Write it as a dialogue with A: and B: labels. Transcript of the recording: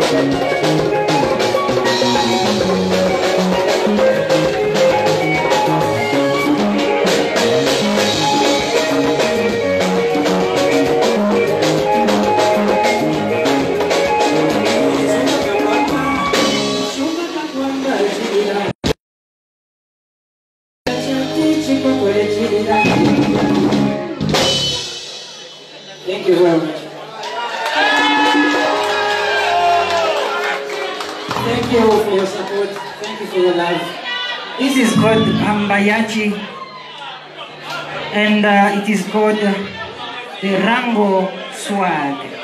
A: Thank you very much. Thank you for your support. Thank you for your love. This is called Ambayachi, and it is called the Rango Swag.